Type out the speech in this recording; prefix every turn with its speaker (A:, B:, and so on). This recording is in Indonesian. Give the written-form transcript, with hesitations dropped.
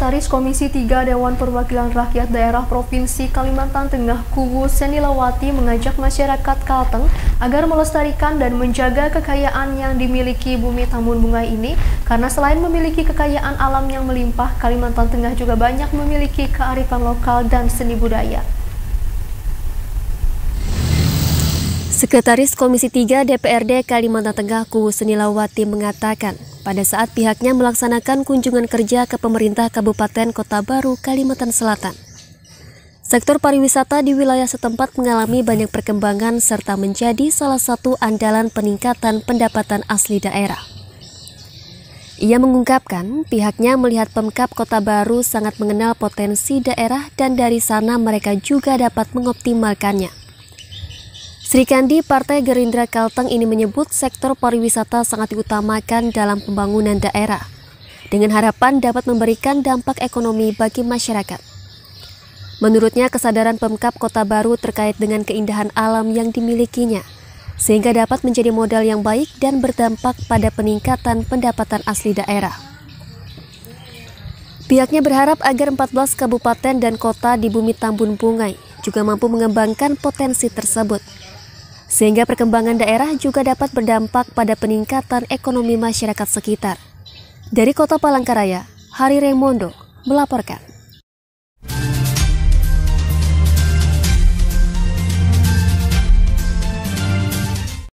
A: Sekretaris Komisi 3 Dewan Perwakilan Rakyat Daerah Provinsi Kalimantan Tengah Kuwu Senilawati mengajak masyarakat Kalteng agar melestarikan dan menjaga kekayaan yang dimiliki Bumi Tambun Bungay ini karena selain memiliki kekayaan alam yang melimpah, Kalimantan Tengah juga banyak memiliki kearifan lokal dan seni budaya.
B: Sekretaris Komisi 3 DPRD Kalimantan Tengah Kuwu Senilawati mengatakan, pada saat pihaknya melaksanakan kunjungan kerja ke pemerintah Kabupaten Kota Baru, Kalimantan Selatan, sektor pariwisata di wilayah setempat mengalami banyak perkembangan serta menjadi salah satu andalan peningkatan pendapatan asli daerah. Ia mengungkapkan pihaknya melihat Pemkab Kota Baru sangat mengenal potensi daerah dan dari sana mereka juga dapat mengoptimalkannya. Sri Kandi Partai Gerindra Kalteng ini menyebut sektor pariwisata sangat diutamakan dalam pembangunan daerah, dengan harapan dapat memberikan dampak ekonomi bagi masyarakat. Menurutnya, kesadaran Pemkab Kota Baru terkait dengan keindahan alam yang dimilikinya, sehingga dapat menjadi modal yang baik dan berdampak pada peningkatan pendapatan asli daerah. Pihaknya berharap agar 14 kabupaten dan kota di Bumi Tambun Bungay juga mampu mengembangkan potensi tersebut, sehingga perkembangan daerah juga dapat berdampak pada peningkatan ekonomi masyarakat sekitar. Dari Kota Palangkaraya, Hari Raymondo melaporkan.